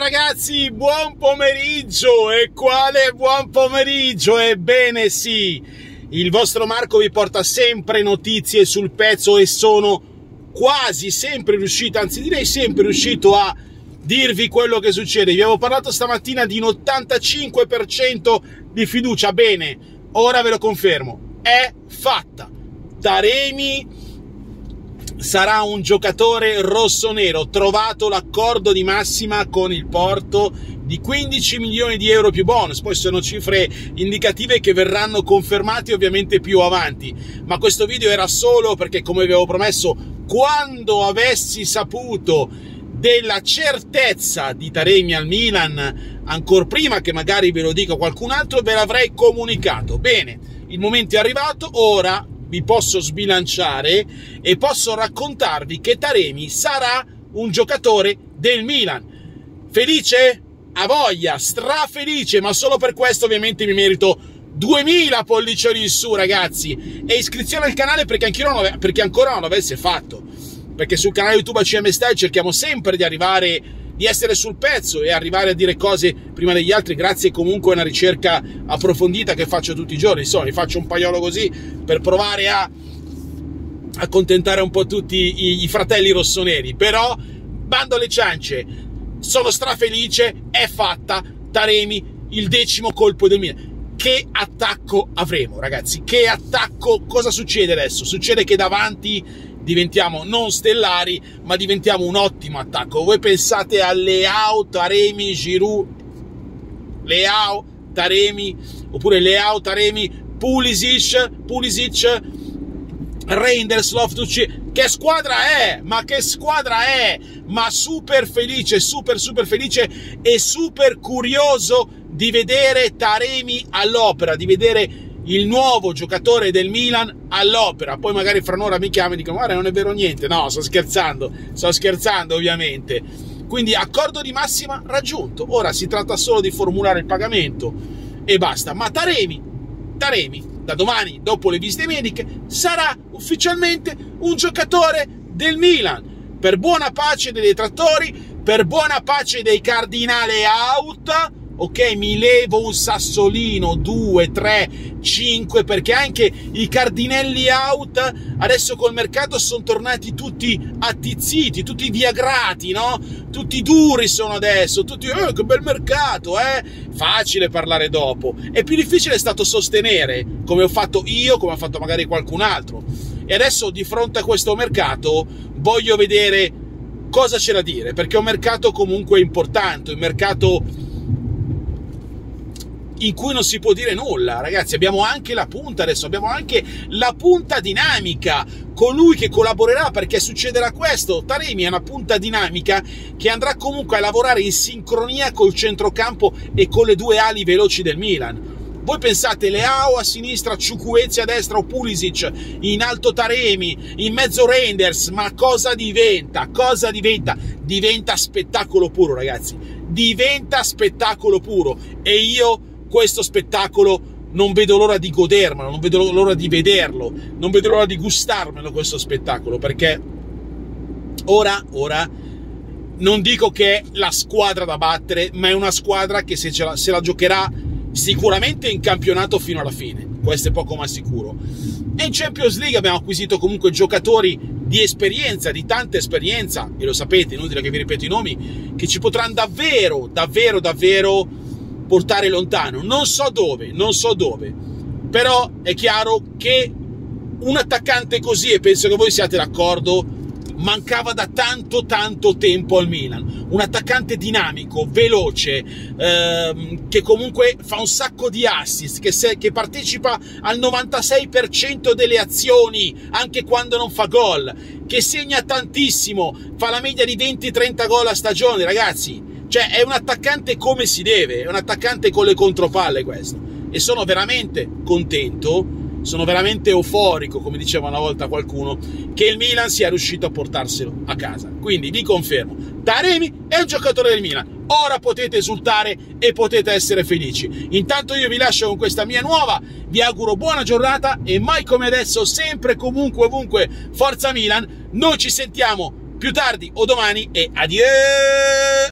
ragazzi, buon pomeriggio. E quale buon pomeriggio? Ebbene sì, il vostro Marco vi porta sempre notizie sul pezzo e sono quasi sempre riuscito, anzi direi sempre riuscito a dirvi quello che succede. Vi avevo parlato stamattina di un 85% di fiducia. Bene, ora ve lo confermo, è fatta. Taremi sarà un giocatore rossonero, trovato l'accordo di massima con il Porto di 15 milioni di euro più bonus, poi sono cifre indicative che verranno confermate ovviamente più avanti, ma questo video era solo perché, come vi avevo promesso, quando avessi saputo della certezza di Taremi al Milan, ancor prima che magari ve lo dica qualcun altro, ve l'avrei comunicato. Bene, il momento è arrivato, ora vi posso sbilanciare e posso raccontarvi che Taremi sarà un giocatore del Milan. Felice? A voglia, strafelice, ma solo per questo ovviamente mi merito 2000 pollicioni in su, ragazzi, e iscrizione al canale perché ancora non l'avesse fatto, perché sul canale YouTube ACM Style cerchiamo sempre di essere sul pezzo e arrivare a dire cose prima degli altri, grazie comunque a una ricerca approfondita che faccio tutti i giorni. Insomma, vi faccio un paiolo così per provare a accontentare un po' tutti i fratelli rossoneri, però bando alle ciance, sono strafelice, è fatta. Taremi, il 10° colpo del Milan. Che attacco avremo, ragazzi, che attacco. Cosa succede adesso? Succede che davanti diventiamo non stellari, ma diventiamo un ottimo attacco. Voi pensate a Leao, Taremi, Giroud, Leao, Taremi, oppure Leao, Taremi, Pulisic, Reinders, Loftus-Cheek. Che squadra è? Ma che squadra è? Ma super felice, super felice e super curioso di vedere Taremi all'opera, di vedere il nuovo giocatore del Milan all'opera. Poi magari fra un'ora mi chiamano e dicono: guarda, non è vero niente. No, sto scherzando ovviamente. Quindi accordo di massima raggiunto, ora si tratta solo di formulare il pagamento e basta. Ma Taremi da domani, dopo le visite mediche, sarà ufficialmente un giocatore del Milan, per buona pace dei detrattori, per buona pace dei cardinale out. Ok, mi levo un sassolino, 2, 3, 5, perché anche i cardinelli out adesso col mercato sono tornati tutti attizziti, tutti diagrati, no? Tutti duri sono adesso, tutti che bel mercato, Facile parlare dopo, è più difficile è stato sostenere, come ho fatto io, come ha fatto magari qualcun altro. E adesso di fronte a questo mercato voglio vedere cosa c'è da dire, perché è un mercato comunque importante, un mercato in cui non si può dire nulla, ragazzi. Abbiamo anche la punta adesso, abbiamo anche la punta dinamica, colui che collaborerà, perché succederà questo. Taremi è una punta dinamica che andrà comunque a lavorare in sincronia col centrocampo e con le due ali veloci del Milan. Voi pensate Leao a sinistra, Chukwueze a destra o Pulisic, in alto Taremi, in mezzo Reinders, ma cosa diventa? Cosa diventa? Diventa spettacolo puro, ragazzi, diventa spettacolo puro, e io questo spettacolo non vedo l'ora di godermelo, non vedo l'ora di vederlo, non vedo l'ora di gustarmelo questo spettacolo, perché ora non dico che è la squadra da battere, ma è una squadra che se la giocherà sicuramente in campionato fino alla fine, questo è poco ma sicuro. E in Champions League abbiamo acquisito comunque giocatori di esperienza, di tanta esperienza, e lo sapete, inutile che vi ripeto i nomi, che ci potranno davvero portare lontano, non so dove, però è chiaro che un attaccante così, e penso che voi siate d'accordo, mancava da tanto tempo al Milan. Un attaccante dinamico, veloce, che comunque fa un sacco di assist, che partecipa al 96% delle azioni anche quando non fa gol, che segna tantissimo, fa la media di 20-30 gol a stagione, ragazzi. Cioè è un attaccante come si deve, è un attaccante con le contropalle questo, e sono veramente contento, sono veramente euforico, come diceva una volta qualcuno, che il Milan sia riuscito a portarselo a casa. Quindi vi confermo, Taremi è un giocatore del Milan, ora potete esultare e potete essere felici. Intanto io vi lascio con questa mia nuova, vi auguro buona giornata e mai come adesso, sempre, comunque, ovunque, forza Milan. Noi ci sentiamo più tardi o domani e adieu!